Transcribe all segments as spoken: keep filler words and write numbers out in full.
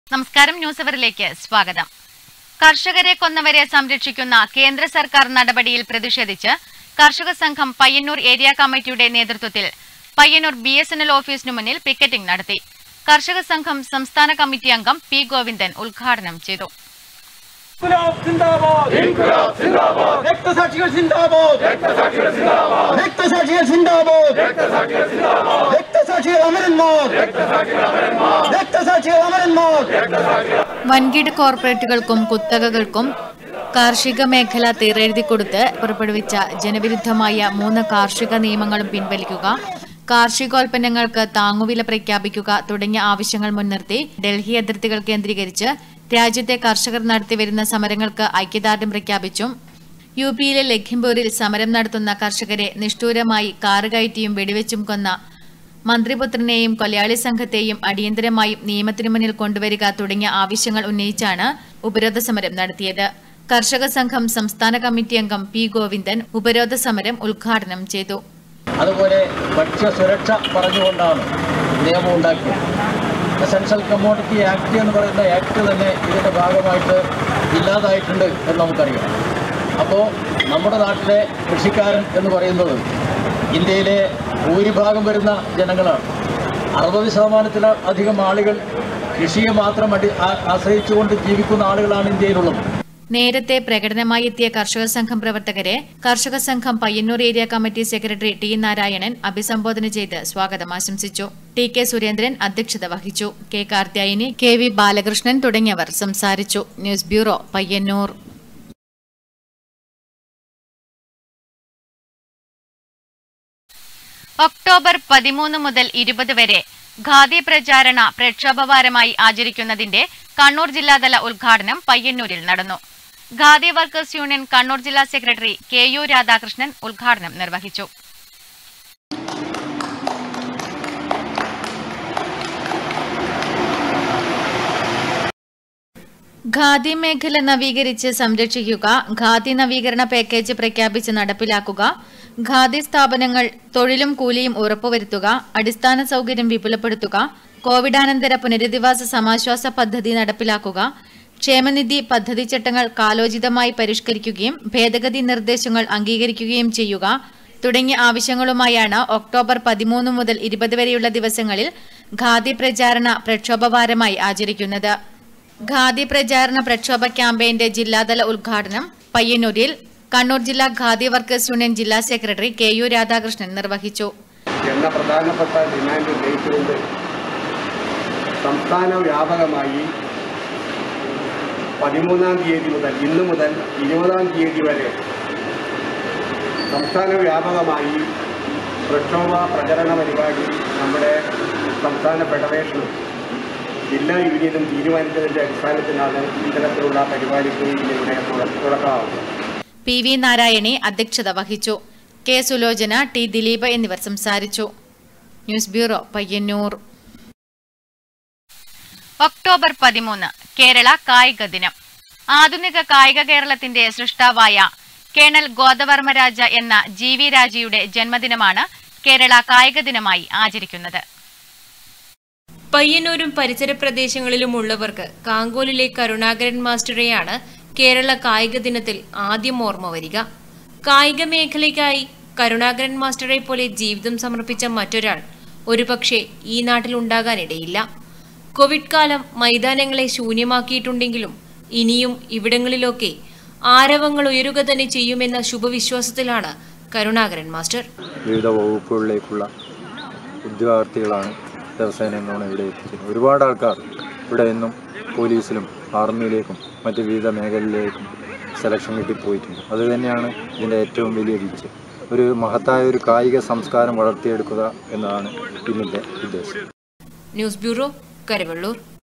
നമസ്കാരം, ന്യൂസ് അവറിലേക്ക് സ്വാഗതം. കർഷകരെ കൊന്നവരെ സംരക്ഷിക്കുന്ന കേന്ദ്ര സർക്കാർ നടപടിയിൽ പ്രതിഷേധിച്ച് കർഷക സംഘം പയ്യന്നൂർ ഏരിയ കമ്മിറ്റിയുടെ നേതൃത്വത്തിൽ Payyanur B S N L ഓഫീസിനു മുന്നിൽ പിക്കറ്റിംഗ് നടത്തി. കർഷക സംഘം സംസ്ഥാന കമ്മിറ്റി അംഗം പി ഗോവിന്ദൻ ഉദ്ഘാടനം ചെയ്തു. വൻകിട കോർപ്പറേറ്റുകൾക്കും കുത്തകകൾക്കും കാർഷിക മേഖല തീരെഴുതി കൊടുത്ത് പുറപ്പെടുവിച്ച ജനവിരുദ്ധമായ മൂന്ന് കാർഷിക നിയമങ്ങളും പിൻവലിക്കുക, കാർഷികോൽപ്പന്നങ്ങൾക്ക് താങ്ങുവില പ്രഖ്യാപിക്കുക തുടങ്ങിയ ആവശ്യങ്ങൾ മുൻനിർത്തി ഡൽഹി അതിർത്തികൾ കേന്ദ്രീകരിച്ച് രാജ്യത്തെ കർഷകർ നടത്തിവരുന്ന സമരങ്ങൾക്ക് ഐക്യദാർഢ്യം പ്രഖ്യാപിച്ചും യു പിയിലെ ലഖിംപൂരിൽ സമരം നടത്തുന്ന കർഷകരെ നിഷ്ഠൂരമായി കാറുകയറ്റിയും വെടിവെച്ചും കൊന്ന മന്ത്രിപുത്രനെയും കൊലയാളി സംഘത്തെയും അടിയന്തരമായും നിയമത്തിനു മുന്നിൽ കൊണ്ടുവരിക തുടങ്ങിയ ആവശ്യങ്ങൾ ഉന്നയിച്ചാണ് ഉപരോധ സമരം നടത്തിയത്. കർഷക സംഘം സംസ്ഥാന കമ്മിറ്റി അംഗം പി ഗോവിന്ദൻ ഉപരോധ സമരം ഉദ്ഘാടനം ചെയ്തു. അതുപോലെ ഭക്ഷ്യസുരക്ഷ പറഞ്ഞുകൊണ്ടാണ് നിയമം ഉണ്ടാക്കിയത്. എസൻഷ്യൽ കമ്മോഡിറ്റി ആക്ട് എന്ന് പറയുന്ന ആക്ട് തന്നെ ഇതിൻ്റെ ഭാഗമായിട്ട് ഇല്ലാതായിട്ടുണ്ട് എന്ന് നമുക്കറിയാം. അപ്പോൾ നമ്മുടെ നാട്ടിലെ കൃഷിക്കാരൻ എന്ന് പറയുന്നത് ഇന്ത്യയിലെ ഭൂരിഭാഗം വരുന്ന ജനങ്ങളാണ്. അറുപത് ശതമാനത്തിലധികം ആളുകൾ കൃഷിയെ മാത്രം അടി ആശ്രയിച്ചുകൊണ്ട് ജീവിക്കുന്ന ആളുകളാണ് ഇന്ത്യയിലുള്ളത്. നേരത്തെ പ്രകടനമായി എത്തിയ കർഷക സംഘം പ്രവർത്തകരെ കർഷക സംഘം Payyanur area committee secretary T Narayanan അഭിസംബോധന ചെയ്ത് സ്വാഗതം ആശംസിച്ചു. ടി കെ സുരേന്ദ്രൻ അധ്യക്ഷത വഹിച്ചു. K Karthyayani, K V Balakrishnan തുടങ്ങിയവർ സംസാരിച്ചു. News bureau, Payyanur. ഒക്ടോബർ പതിമൂന്ന് മുതൽ ഇരുപത് വരെ ഖാദി പ്രചാരണ പ്രക്ഷോഭവാരമായി ആചരിക്കുന്നതിന്റെ കണ്ണൂർ ജില്ലാതല ഉദ്ഘാടനം പയ്യന്നൂരിൽ നടന്നു. ഖാദി വർക്കേഴ്സ് യൂണിയൻ കണ്ണൂർ ജില്ലാ സെക്രട്ടറി കെ യു രാധാകൃഷ്ണൻ ഉദ്ഘാടനം നിർവഹിച്ചു. ഖാദി മേഖല നവീകരിച്ച് സംരക്ഷിക്കുക, ഖാദി നവീകരണ പാക്കേജ് പ്രഖ്യാപിച്ച് നടപ്പിലാക്കുക, ഖാദി സ്ഥാപനങ്ങൾ തൊഴിലും കൂലിയും ഉറപ്പുവരുത്തുക, അടിസ്ഥാന സൌകര്യം വിപുലപ്പെടുത്തുക, കോവിഡാനന്തര പുനരധിവാസ സമാശ്വാസ പദ്ധതി നടപ്പിലാക്കുക, ക്ഷേമനിധി പദ്ധതി ചട്ടങ്ങൾ കാലോചിതമായി പരിഷ്കരിക്കുകയും ഭേദഗതി നിർദ്ദേശങ്ങൾ അംഗീകരിക്കുകയും ചെയ്യുക തുടങ്ങിയ ആവശ്യങ്ങളുമായാണ് ഒക്ടോബർ പതിമൂന്ന് മുതൽ ഇരുപത് വരെയുള്ള ദിവസങ്ങളിൽ ഖാദി പ്രചാരണ പ്രക്ഷോഭവാരമായി ആചരിക്കുന്നത്. ഖാദി പ്രചാരണ പ്രക്ഷോഭ ക്യാമ്പയിന്റെ ജില്ലാതല ഉദ്ഘാടനം പയ്യന്നൂരിൽ കണ്ണൂർ ജില്ലാ ഖാദി വർക്കേഴ്സ് യൂണിയൻ ജില്ലാ സെക്രട്ടറി കെ യു രാധാകൃഷ്ണൻ നിർവഹിച്ചു. എന്ന പ്രധാനപ്പെട്ട ഡിമാൻഡ് ഉന്നയിച്ചുകൊണ്ട് സംസ്ഥാന വ്യാപകമായി പതിമൂന്നാം തീയതി മുതൽ ഇന്നു മുതൽ ഇരുപതാം തീയതി വരെ സംസ്ഥാന വ്യാപകമായി പ്രക്ഷോഭ പ്രചരണ പരിപാടി നമ്മുടെ സംസ്ഥാന ഫെഡറേഷനും ജില്ലാ യൂണിയനും തീരുമാനിച്ചതിന്റെ അടിസ്ഥാനത്തിലാണ് ഇത്തരത്തിലുള്ള പരിപാടിക്ക് ഇവിടെ തുടക്കമാവുന്നത്. പി വി നാരായണി അധ്യക്ഷത വഹിച്ചു. കെ സുലോചന, ടി ദിലീപ് എന്നിവർ സംസാരിച്ചു. News bureau, Payyanur. ഒക്ടോബർ പതിമൂന്ന് കേരള കായിക ദിനം. ആധുനിക കായിക കേരളത്തിന്റെ സൃഷ്ടാവായ കേണൽ ഗോദവർമ്മരാജ എന്ന ജി വി രാജയുടെ ജന്മദിനമാണ് കേരള കായിക ദിനമായി ആചരിക്കുന്നത്. പയ്യന്നൂരും പരിസര പ്രദേശങ്ങളിലും ഉള്ളവർക്ക് കാങ്കോലിലെ കരുണാകരൻ മാസ്റ്ററെയാണ് കേരള കായിക ദിനത്തിൽ ആദ്യം ഓർമ്മ വരിക. കായിക മേഖലയ്ക്കായി കരുണാകരൻ മാസ്റ്ററെ പോലെ ജീവിതം സമർപ്പിച്ച മറ്റൊരാൾ ഒരുപക്ഷെ ഈ നാട്ടിലുണ്ടാകാനിടയില്ല. കോവിഡ് കാലം മൈതാനങ്ങളെ ശൂന്യമാക്കിയിട്ടുണ്ടെങ്കിലും ഇനിയും ഇവിടങ്ങളിലൊക്കെ ആരവങ്ങൾ ഉയരുക തന്നെ ചെയ്യുമെന്ന ശുഭവിശ്വാസത്തിലാണ് കരുണാകരൻ മാസ്റ്റർ. വിവിധ വകുപ്പുകളിലേക്കുള്ള ഉദ്യോഗാർത്ഥികളാണ് ദിവസേന എന്നാണ് ഇവിടെ എത്തിക്കുന്നത്. ഒരുപാട് ആൾക്കാർ ഇവിടെ നിന്നും പോലീസിലും ആർമിയിലേക്കും മറ്റ് വിവിധ മേഖലയിലേക്കും സെലക്ഷൻ കിട്ടിപ്പോയിട്ടുണ്ട്. അത് തന്നെയാണ് ഇതിൻ്റെ ഏറ്റവും വലിയ വീഴ്ച. ഒരു മഹത്തായ ഒരു കായിക സംസ്കാരം വളർത്തിയെടുക്കുക എന്നതാണ് ഇന്നത്തെ ഉദ്ദേശം. News bureau, Karavallur.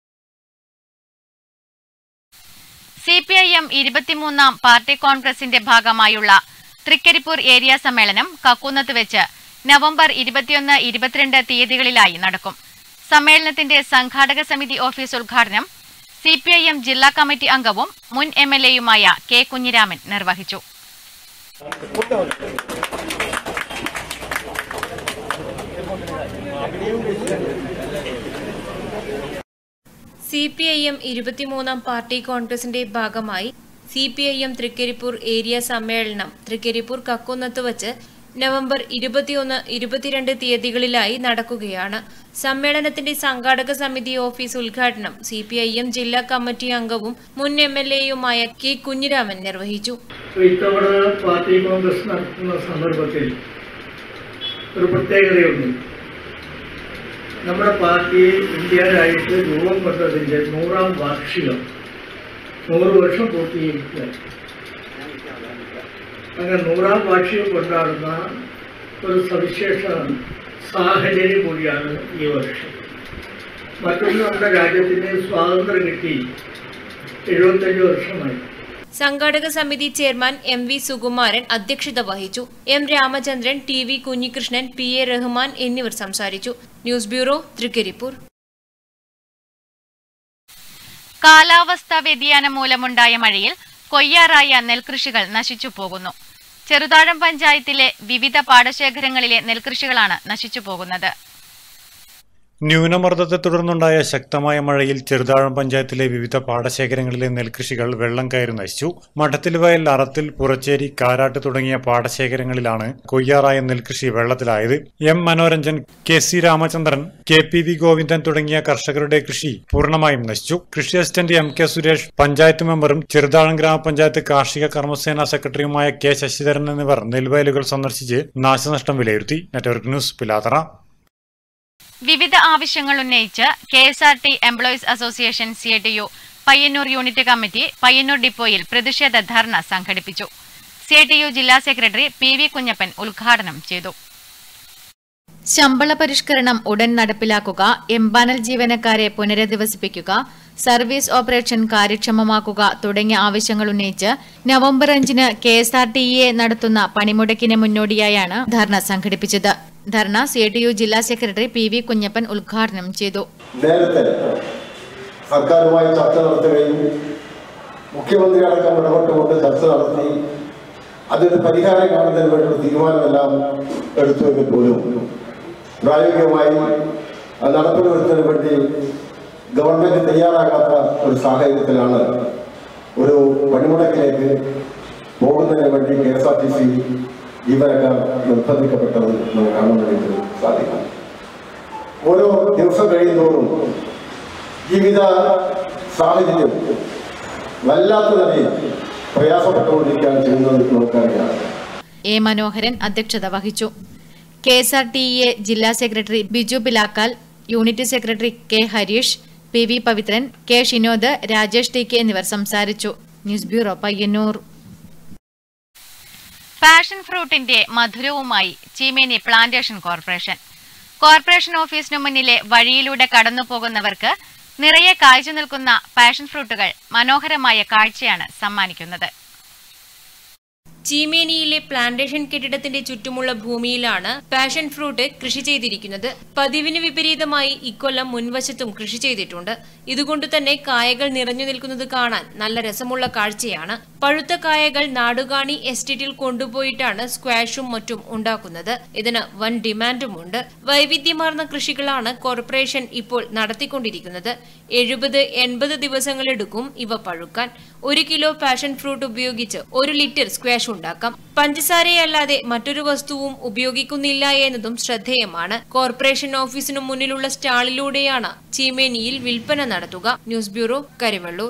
C P I M ഇരുപത്തിമൂന്നാം പാർട്ടി കോൺഗ്രസിന്റെ ഭാഗമായുള്ള തൃക്കരിപ്പൂർ ഏരിയ സമ്മേളനം കക്കുന്നത്ത് വെച്ച് നവംബർ ഇരുപത്തിയൊന്ന് ഇരുപത്തിരണ്ട് തീയതികളിലായി നടക്കും. സമ്മേളനത്തിന്റെ സംഘാടക സമിതി ഓഫീസ് ഉദ്ഘാടനം സി പി ഐ എം ജില്ലാ കമ്മിറ്റി അംഗവും മുൻ എം എൽ എയുമായ കെ കുഞ്ഞിരാമൻ നിർവഹിച്ചു. സി പി ഐ എം ഇരുപത്തിമൂന്നാം പാർട്ടി കോൺഗ്രസിന്റെ ഭാഗമായി C P I M Trikaripur area സമ്മേളനം തൃക്കരിപ്പൂർ കക്കുന്നത്ത് വച്ച് നവംബർ ഇരുപത്തിയൊന്ന് ഇരുപത്തിരണ്ട് തീയതികളിലായി നടക്കുകയാണ്. സമ്മേളനത്തിന്റെ സംഘാടക സമിതി ഓഫീസ് ഉദ്ഘാടനം സി പി ഐ എം ജില്ലാ കമ്മിറ്റി അംഗവും മുൻ എം എൽ എയുമായ കെ കുഞ്ഞിരാമൻ നിർവഹിച്ചു. ഇത്തവണ പാർട്ടി കോൺഗ്രസ് നടത്തുന്ന സന്ദർഭത്തിൽ ഒരു പ്രത്യേകതയുണ്ട്. നമ്മുടെ പാർട്ടി ഇന്ത്യയിലായിട്ട് രൂപം കൊണ്ടതിന്റെ നൂറാം വാർഷികം നൂറ് വർഷം പൂർത്തീകരിക്കുക. അങ്ങനെ നൂറാം വാർഷികം കൊണ്ടാടുന്ന ഒരു സവിശേഷ സാഹചര്യം കൂടിയാണ് ഈ വർഷം. മറ്റൊന്ന്, നമ്മുടെ രാജ്യത്തിന് സ്വാതന്ത്ര്യം കിട്ടി എഴുപത്തഞ്ച് വർഷമായി. സംഘാടക സമിതി ചെയർമാൻ എം വി സുകുമാരൻ അധ്യക്ഷത വഹിച്ചു. M Ramachandran, T V Kunhikrishnan, P A Rahman എന്നിവർ സംസാരിച്ചു. News bureau, Trikaripur. കാലാവസ്ഥാ വ്യതിയാനം മൂലമുണ്ടായ മഴയിൽ കൊയ്യാറായ നെൽകൃഷികൾ നശിച്ചു പോകുന്നു. ചെറുതാഴം പഞ്ചായത്തിലെ വിവിധ പാടശേഖരങ്ങളിലെ നെൽകൃഷികളാണ് നശിച്ചു പോകുന്നത്. ന്യൂനമർദ്ദത്തെ തുടർന്നുണ്ടായ ശക്തമായ മഴയിൽ ചെറുതാഴം പഞ്ചായത്തിലെ വിവിധ പാടശേഖരങ്ങളിലെ നെൽകൃഷികൾ വെള്ളം കയറി നശിച്ചു. മഠത്തിൽ വയൽ, അറത്തിൽ, പുറച്ചേരി, കാരാട്ട് തുടങ്ങിയ പാടശേഖരങ്ങളിലാണ് കൊയ്യാറായ നെൽകൃഷി വെള്ളത്തിലായത്. M Manoranjan, K C Ramachandran, K P V Govindan തുടങ്ങിയ കർഷകരുടെ കൃഷി പൂർണ്ണമായും നശിച്ചു. കൃഷി assistant M K Suresh, panchayat മെമ്പറും ചെറുതാഴം ഗ്രാമപഞ്ചായത്ത് കാർഷിക കർമ്മസേന സെക്രട്ടറിയുമായ കെ ശശിധരൻ എന്നിവർ നെൽവയലുകൾ സന്ദർശിച്ച് നാശനഷ്ടം വിലയിരുത്തി. Network news, Pilathara. വിവിധ ആവശ്യങ്ങൾ ഉന്നയിച്ച് K S R T employees association C T U Payyanur unit committee Payyanur ഡിപ്പോയിൽ പ്രതിഷേധ ധർണ സംഘടിപ്പിച്ചു. സി ടി യു ജില്ലാ സെക്രട്ടറി പി വി കുഞ്ഞപ്പൻ ഉദ്ഘാടനം ചെയ്തു. ശമ്പള പരിഷ്കരണം ഉടൻ നടപ്പിലാക്കുക, എംപാനൽ ജീവനക്കാരെ പുനരധിവസിപ്പിക്കുക, സർവീസ് ഓപ്പറേഷൻ കാര്യക്ഷമമാക്കുക തുടങ്ങിയ ആവശ്യങ്ങൾ ഉന്നയിച്ച് നവംബർ അഞ്ചിന് K S R T A നടത്തുന്ന പണിമുടക്കിന് മുന്നോടിയായാണ് ധർണ സംഘടിപ്പിച്ചത്. ധർണ സി ടി യു ജില്ലാ സെക്രട്ടറി പി വി കുഞ്ഞപ്പൻ ഉദ്ഘാടനം ചെയ്തു. നേരത്തെ സർക്കാരുമായി ചർച്ച നടത്തുകയും മുഖ്യമന്ത്രി അടക്കം ഇടപെട്ടുകൊണ്ട് ചർച്ച നടത്തി അതിന് പരിഹാരം കാണുന്നതിന് വേണ്ടി തീരുമാനമെല്ലാം എടുത്തുവെങ്കിൽ പോലും പ്രായോഗികമായി നടപ്പിൽ വരുന്നതിന് വേണ്ടി ഗവൺമെന്റ് തയ്യാറാകാത്ത ഒരു സാഹചര്യത്തിലാണ് ഒരു പണിമുടക്കിലേക്ക് പോകുന്നതിന് വേണ്ടി K S R T C ജീവനക്കാർ നിർബന്ധിക്കപ്പെട്ടത് നമുക്ക് കാണാൻ വേണ്ടി സാധിക്കും. ഓരോ ദിവസം കഴിയുന്നതോറും ജീവിത സാഹചര്യം വല്ലാത്ത നിലയിൽ പ്രയാസപ്പെട്ടുകൊണ്ടിരിക്കുകയാണ് ചെയ്യുന്നത് നമുക്കറിയാം. എ മനോഹരൻ അധ്യക്ഷത വഹിച്ചു. K S R T A ജില്ലാ secretary Biju Pilakkal, unit secretary K Harish, P V Pavithran, K Shinod, Rajesh T K എന്നിവർ സംസാരിച്ചു. News bureau, Payyanur. പാഷൻ ഫ്രൂട്ടിന്റെ മധുരവുമായി ചീമേനി പ്ലാന്റേഷൻ കോർപ്പറേഷൻ. കോർപ്പറേഷൻ ഓഫീസിനു മുന്നിലെ വഴിയിലൂടെ കടന്നുപോകുന്നവർക്ക് നിറയെ കാഴ്ച നിൽക്കുന്ന പാഷൻ ഫ്രൂട്ടുകൾ മനോഹരമായ കാഴ്ചയാണ് സമ്മാനിക്കുന്നത്. ചീമേനിയിലെ പ്ലാന്റേഷൻ കെട്ടിടത്തിന്റെ ചുറ്റുമുള്ള ഭൂമിയിലാണ് പാഷൻ ഫ്രൂട്ട് കൃഷി ചെയ്തിരിക്കുന്നത്. പതിവിന് വിപരീതമായി ഇക്കൊല്ലം മുൻവശത്തും കൃഷി ചെയ്തിട്ടുണ്ട്. ഇതുകൊണ്ട് തന്നെ കായകൾ നിറഞ്ഞു നിൽക്കുന്നത് കാണാൻ നല്ല രസമുള്ള കാഴ്ചയാണ്. പഴുത്ത കായകൾ നാടുകാണി എസ്റ്റേറ്റിൽ കൊണ്ടുപോയിട്ടാണ് സ്ക്വാഷും മറ്റും ഉണ്ടാക്കുന്നത്. ഇതിന് വൻ ഡിമാൻഡുമുണ്ട്. വൈവിധ്യമാർന്ന കൃഷികളാണ് കോർപ്പറേഷൻ ഇപ്പോൾ നടത്തിക്കൊണ്ടിരിക്കുന്നത്. എഴുപത് എൺപത് ദിവസങ്ങളെടുക്കും ഇവ പഴുക്കാൻ. ഒരു കിലോ പാഷൻ ഫ്രൂട്ട് ഉപയോഗിച്ച് ഒരു ലിറ്റർ സ്ക്വാഷ് ഉണ്ടാക്കാം. പഞ്ചസാരയല്ലാതെ മറ്റൊരു വസ്തുവും ഉപയോഗിക്കുന്നില്ല എന്നതും ശ്രദ്ധേയമാണ്. കോർപ്പറേഷൻ ഓഫീസിനു മുന്നിലുള്ള സ്റ്റാളിലൂടെയാണ് ചീമേനിയിൽ വിൽപ്പന നടത്തുക. News bureau, Karivellur.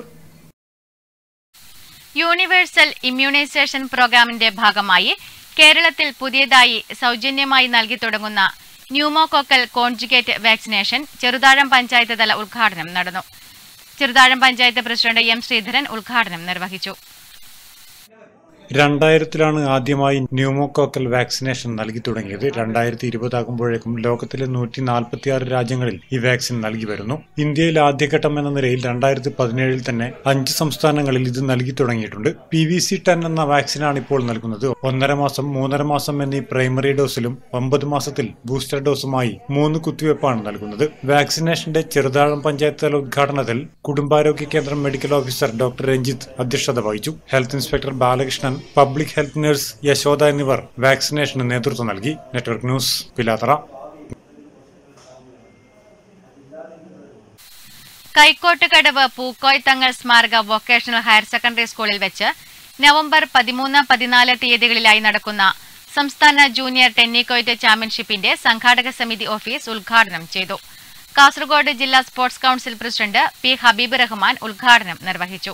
Universal immunization പ്രോഗ്രാമിന്റെ ഭാഗമായി കേരളത്തിൽ പുതിയതായി സൗജന്യമായി നൽകി തുടങ്ങുന്ന pneumococcal conjugate vaccination Cheruthazham panchayat തല ഉദ്ഘാടനം നടന്നു. ചെറുതാഴം പഞ്ചായത്ത് പ്രസിഡന്റ് എം ശ്രീധരൻ ഉദ്ഘാടനം നിർവഹിച്ചു. രണ്ടായിരത്തിലാണ് ആദ്യമായി ന്യൂമോകോക്കൽ വാക്സിനേഷൻ നൽകി തുടങ്ങിയത്. രണ്ടായിരത്തി ഇരുപതാകുമ്പോഴേക്കും ലോകത്തിലെ നൂറ്റി നാൽപ്പത്തിയാറ് രാജ്യങ്ങളിൽ ഈ വാക്സിൻ നൽകി വരുന്നു. ഇന്ത്യയിൽ ആദ്യഘട്ടം എന്ന നിലയിൽ രണ്ടായിരത്തി പതിനേഴിൽ തന്നെ അഞ്ച് സംസ്ഥാനങ്ങളിൽ ഇത് നൽകി തുടങ്ങിയിട്ടുണ്ട്. പി വി സി ടെൻ എന്ന വാക്സിനാണ് ഇപ്പോൾ നൽകുന്നത്. ഒന്നര മാസം, മൂന്നര മാസം എന്നീ പ്രൈമറി ഡോസിലും ഒമ്പത് മാസത്തിൽ ബൂസ്റ്റർ ഡോസുമായി മൂന്ന് കുത്തിവയ്പ്പാണ് നൽകുന്നത്. വാക്സിനേഷന്റെ ചെറുതാഴം പഞ്ചായത്ത് തല ഉദ്ഘാടനത്തിൽ കുടുംബാരോഗ്യ കേന്ദ്രം മെഡിക്കൽ ഓഫീസർ ഡോക്ടർ രഞ്ജിത്ത് അധ്യക്ഷത വഹിച്ചു. Health inspector Balakrishnan, public health nurse Yashoda എന്നിവർ വാക്സിനേഷന് നേതൃത്വം നൽകി. Network news, Pilathara. കൈക്കോട്ടുകടവ് പൂക്കോയത്തങ്ങൾ സ്മാരക വൊക്കേഷണൽ ഹയർ സെക്കൻഡറി സ്കൂളിൽ വെച്ച് നവംബർ പതിമൂന്ന് പതിനാല് തീയതികളിലായി നടക്കുന്ന സംസ്ഥാന ജൂനിയർ ടെന്നിക്കോയ്റ്റ് ചാമ്പ്യൻഷിപ്പിന്റെ സംഘാടക സമിതി ഓഫീസ് ഉദ്ഘാടനം ചെയ്തു. കാസർഗോഡ് ജില്ലാ sports council president P Habeeb Rahman ഉദ്ഘാടനം നിർവഹിച്ചു.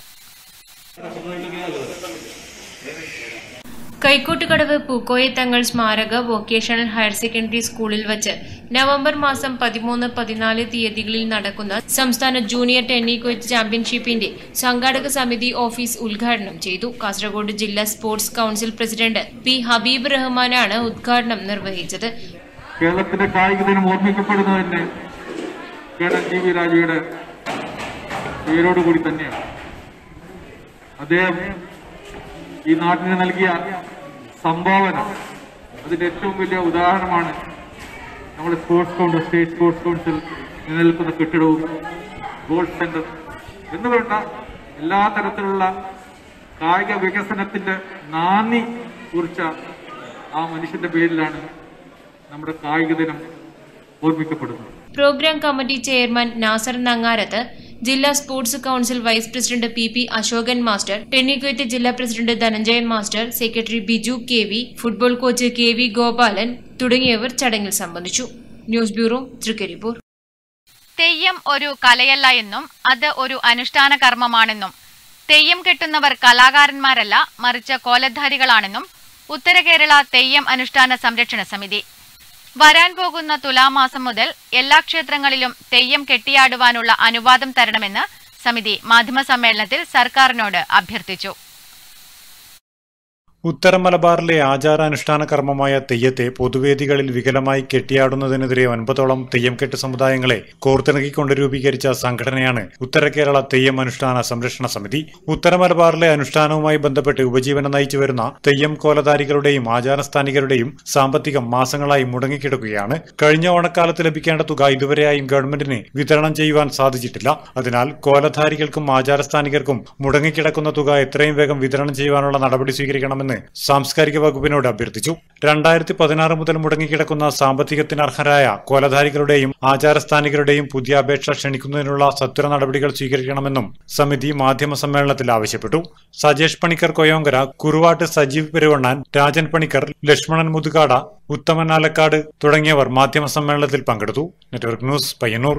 കൈക്കോട്ടുകടവ് പൂക്കോയത്തങ്ങൾ സ്മാരക വൊക്കേഷണൽ ഹയർ സെക്കൻഡറി സ്കൂളിൽ വച്ച് നവംബർ മാസം പതിമൂന്ന് പതിനാല് തീയതികളിൽ നടക്കുന്ന സംസ്ഥാന ജൂനിയർ ടെന്നിക്കോയ്റ്റ് ചാമ്പ്യൻഷിപ്പിന്റെ സംഘാടക സമിതി ഓഫീസ് ഉദ്ഘാടനം ചെയ്തു. കാസർഗോഡ് ജില്ലാ sports council president P Habeeb റഹ്മാനാണ് ഉദ്ഘാടനം നിർവഹിച്ചത്. കേരളത്തിന്റെ കായിക ദിനം ഓർമ്മിക്കപ്പെടുന്നതിന് കേണൽ ജി വി രാജയുടെ പേരോടുകൂടി തന്നെയാണ്. അദ്ദേഹം ഈ നാട്ടിന് നൽകിയ സംഭാവന അതിന്റെ ഏറ്റവും വലിയ ഉദാഹരണമാണ് നമ്മുടെ sports council state sports council നിലനിൽക്കുന്ന കെട്ടിടവും സ്പോർട്സ് സെന്റർ എന്നുവേണ്ട എല്ലാ തരത്തിലുള്ള കായിക വികസനത്തിന്റെ നാന്ദി കുറിച്ച ആ മനുഷ്യന്റെ പേരിലാണ് നമ്മുടെ കായിക ദിനം ഓർമ്മിക്കപ്പെടുന്നത്. Program committee chairman Nasar Nangarath, ജില്ലാ sports council vice president P P Ashokan master, tennikoit ജില്ലാ president Dhananjayan master, secretary Biju K V, football coach K V Gopalan തുടങ്ങിയവർ ചടങ്ങിൽ സംബന്ധിച്ചു. News bureau, Trikaripur. തെയ്യം ഒരു കലയല്ല എന്നും അത് ഒരു അനുഷ്ഠാന കർമ്മമാണെന്നും തെയ്യം കെട്ടുന്നവർ കലാകാരന്മാരല്ല മറിച്ച് കോലധാരികളാണെന്നും ഉത്തര കേരള തെയ്യം അനുഷ്ഠാന സംരക്ഷണ സമിതി. വരാൻ പോകുന്ന തുലാമാസം മുതൽ എല്ലാ ക്ഷേത്രങ്ങളിലും തെയ്യം കെട്ടിയാടുവാനുള്ള അനുവാദം തരണമെന്ന് സമിതി മാധ്യമസമ്മേളനത്തിൽ സർക്കാരിനോട് അഭ്യർത്ഥിച്ചു. ഉത്തര മലബാറിലെ ആചാരാനുഷ്ഠാന കർമ്മമായ തെയ്യത്തെ പൊതുവേദികളിൽ വികലമായി കെട്ടിയാടുന്നതിനെതിരെ ഒൻപതോളം തെയ്യം കെട്ട് സമുദായങ്ങളെ കോർത്തിണക്കിക്കൊണ്ട് രൂപീകരിച്ച സംഘടനയാണ് ഉത്തര കേരള തെയ്യം അനുഷ്ഠാന സംരക്ഷണ സമിതി. ഉത്തര മലബാറിലെ അനുഷ്ഠാനവുമായി ബന്ധപ്പെട്ട് ഉപജീവനം നയിച്ചു വരുന്ന തെയ്യം കോലധാരികളുടെയും ആചാരസ്ഥാനികരുടെയും സാമ്പത്തികം മാസങ്ങളായി മുടങ്ങിക്കിടക്കുകയാണ്. കഴിഞ്ഞ ഓണക്കാലത്ത് ലഭിക്കേണ്ട തുക ഇതുവരെയായും ഗവൺമെന്റിന് വിതരണം ചെയ്യുവാൻ സാധിച്ചിട്ടില്ല. അതിനാൽ കോലധാരികൾക്കും ആചാരസ്ഥാനികർക്കും മുടങ്ങിക്കിടക്കുന്ന തുക എത്രയും വേഗം വിതരണം ചെയ്യുവാനുള്ള നടപടി സ്വീകരിക്കണമെന്ന് സാംസ്കാരിക വകുപ്പിനോട് അഭ്യർത്ഥിച്ചു. രണ്ടായിരത്തി പതിനാറ് മുതൽ മുടങ്ങിക്കിടക്കുന്ന സാമ്പത്തികത്തിന് അർഹരായ കോലധാരികളുടെയും ആചാരസ്ഥാനികരുടെയും പുതിയ അപേക്ഷ ക്ഷണിക്കുന്നതിനുള്ള സത്വര നടപടികൾ സ്വീകരിക്കണമെന്നും സമിതി മാധ്യമ സമ്മേളനത്തിൽ ആവശ്യപ്പെട്ടു. സജേഷ് പണിക്കർ കൊയോങ്കര, കുറുവാട്ട് സജീവ് പെരുവണ്ണാൻ, രാജൻ പണിക്കർ, ലക്ഷ്മണൻ മുതുകാട, ഉത്തമൻ ആലക്കാട് തുടങ്ങിയവർ മാധ്യമ സമ്മേളനത്തിൽ പങ്കെടുത്തു. Network news, Payyanur.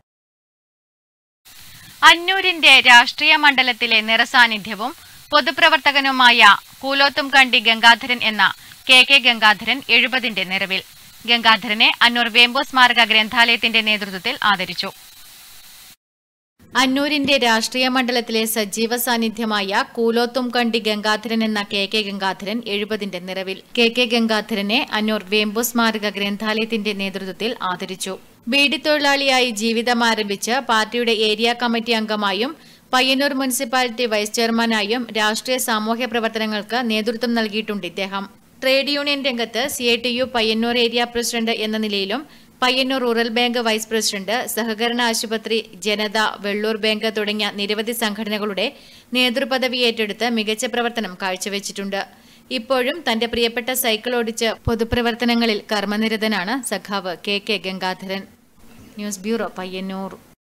അന്നൂരിന്റെ രാഷ്ട്രീയ മണ്ഡലത്തിലെ നിറസാന്നിധ്യവും പൊതുപ്രവർത്തകനുമായ കൂലോത്തുംകണ്ടി ഗംഗാധരൻ എന്ന കെ കെ ഗംഗാധരൻ എഴുപതിന്റെ നിറവിൽ. ഗംഗാധരനെ അന്നൂർ വേമ്പോ സ്മാരക ഗ്രന്ഥാലയത്തിന്റെ നേതൃത്വത്തിൽ ആദരിച്ചു. അന്നൂരിന്റെ രാഷ്ട്രീയ മണ്ഡലത്തിലെ സജീവ സാന്നിധ്യമായ കൂലോത്തുംകണ്ടി ഗംഗാധരൻ എന്ന കെ കെ ഗംഗാധരൻ എഴുപതിന്റെ നിറവിൽ. കെ കെ ഗംഗാധരനെ അന്നൂർ വേമ്പോ സ്മാരക ഗ്രന്ഥാലയത്തിന്റെ നേതൃത്വത്തിൽ ആദരിച്ചു. ബീഡി തൊഴിലാളിയായി ജീവിതം ആരംഭിച്ച് പാർട്ടിയുടെ ഏരിയ കമ്മിറ്റി അംഗമായും പയ്യന്നൂർ മുനിസിപ്പാലിറ്റി വൈസ് ചെയർമാനായും രാഷ്ട്രീയ സാമൂഹ്യ പ്രവർത്തനങ്ങൾക്ക് നേതൃത്വം നൽകിയിട്ടുണ്ട് ഇദ്ദേഹം. ട്രേഡ് യൂണിയൻ രംഗത്ത് C I T U Payyanur area president എന്ന നിലയിലും Payyanur rural bank vice president, സഹകരണ ആശുപത്രി, ജനത, വെള്ളൂർ ബാങ്ക് തുടങ്ങിയ നിരവധി സംഘടനകളുടെ നേതൃപദവി ഏറ്റെടുത്ത് മികച്ച പ്രവർത്തനം കാഴ്ചവെച്ചിട്ടുണ്ട്. ഇപ്പോഴും തന്റെ പ്രിയപ്പെട്ട സൈക്കിൾ ഓടിച്ച് പൊതുപ്രവർത്തനങ്ങളിൽ കർമ്മനിരതനാണ് സഖാവ് K K Gangadharan. News bureau, Payyanur.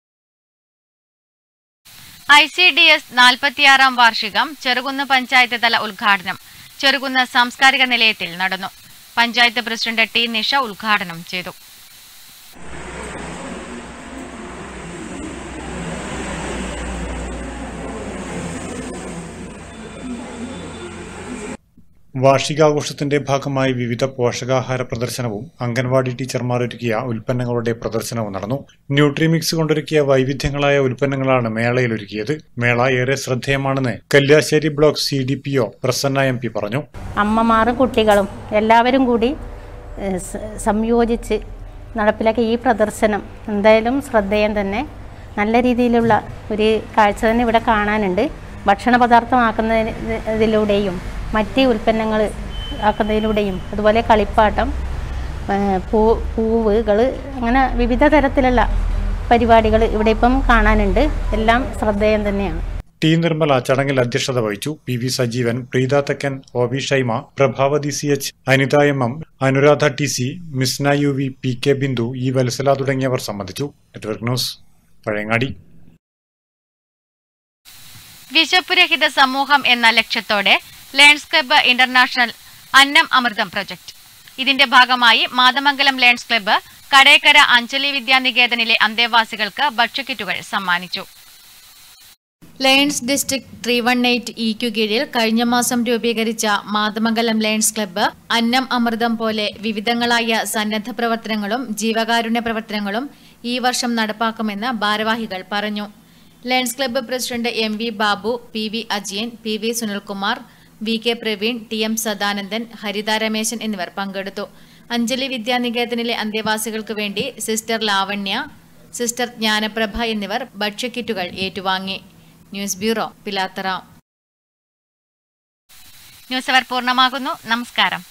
I C D S നാൽപ്പത്തിയാറാം വാർഷികം ചെറുകുന്ന് പഞ്ചായത്ത് തല ഉദ്ഘാടനം ചെറുകുന്ന് സാംസ്കാരിക നിലയത്തിൽ നടന്നു. പഞ്ചായത്ത് പ്രസിഡന്റ് ടി നിഷ ഉദ്ഘാടനം ചെയ്തു. വാർഷികാഘോഷത്തിന്റെ ഭാഗമായി വിവിധ പോഷകാഹാര പ്രദർശനവും അംഗൻവാടി ടീച്ചർമാർ ഒരുക്കിയ ഉൽപ്പന്നങ്ങളുടെ പ്രദർശനവും നടന്നു. ന്യൂട്രിമിക്സ് കൊണ്ടൊരുക്കിയ വൈവിധ്യങ്ങളായ ഉൽപ്പന്നങ്ങളാണ് മേളയിൽ ഒരുക്കിയത്. മേള ഏറെ ശ്രദ്ധേയമാണെന്ന് Kalliasseri block C D P O Prasanna M P പറഞ്ഞു. അമ്മമാരും കുട്ടികളും എല്ലാവരും കൂടി സംയോജിച്ച് നടപ്പിലാക്കിയ ഈ പ്രദർശനം എന്തായാലും ശ്രദ്ധേയം തന്നെ. നല്ല രീതിയിലുള്ള ഒരു കാഴ്ച തന്നെ ഇവിടെ കാണാനുണ്ട്. ഭക്ഷണ പദാർത്ഥമാക്കുന്നതിലൂടെയും മറ്റ് ഉൽപ്പന്നങ്ങൾ ആക്കുന്നതിലൂടെയും അതുപോലെ കളിപ്പാട്ടം, പൂ പൂവുകൾ അങ്ങനെ വിവിധ തരത്തിലുള്ള പരിപാടികൾ ഇവിടെ ഇപ്പം കാണാനുണ്ട്. എല്ലാം ശ്രദ്ധേയം തന്നെയാണ്. ടി നിർമ്മല ചടങ്ങിൽ അധ്യക്ഷത വഹിച്ചു. P V Sajeevan, Preetha Thekkan, O V Shyma, Prabhavathi C H, Anitha M M, Anuradha T C, Misna U V, P K Bindu, E Valsala തുടങ്ങിയവർ സംബന്ധിച്ചു. Network news, Pazhayangadi. വിശപ്പുരഹിത സമൂഹം എന്ന ലക്ഷ്യത്തോടെ ലയൺസ് ക്ലബ്ബ് ഇന്റർനാഷണൽ അന്നം അമൃതം പ്രൊജക്ട്. ഇതിന്റെ ഭാഗമായി മാതമംഗലം ലയൺസ് ക്ലബ്ബ് കടേക്കര അഞ്ജലി വിദ്യാനികേതനിലെ അന്തേവാസികൾക്ക് ഭക്ഷ്യക്കിറ്റുകൾ സമ്മാനിച്ചു. Lions district three one eight ഇക്കു കീഴിൽ കഴിഞ്ഞ മാസം രൂപീകരിച്ച മാതമംഗലം ലയൺസ് ക്ലബ്ബ് അന്നം അമൃതം പോലെ വിവിധങ്ങളായ സന്നദ്ധ പ്രവർത്തനങ്ങളും ജീവകാരുണ്യ പ്രവർത്തനങ്ങളും ഈ വർഷം നടപ്പാക്കുമെന്ന് ഭാരവാഹികൾ പറഞ്ഞു. Lions club president M V Babu, P V Ajiyan, P V Sunilkumar, V K Praveen, T M Sadanandan, Haritha Rameshan എന്നിവർ പങ്കെടുത്തു. അഞ്ജലി വിദ്യാനികേതനിലെ അന്തേവാസികൾക്ക് വേണ്ടി സിസ്റ്റർ ലാവണ്യ, സിസ്റ്റർ ജ്ഞാനപ്രഭ എന്നിവർ ഭക്ഷ്യക്കിറ്റുകൾ ഏറ്റുവാങ്ങി. News bureau, Pilathara. News hour പൂർണ്ണമാകുന്നു. നമസ്കാരം.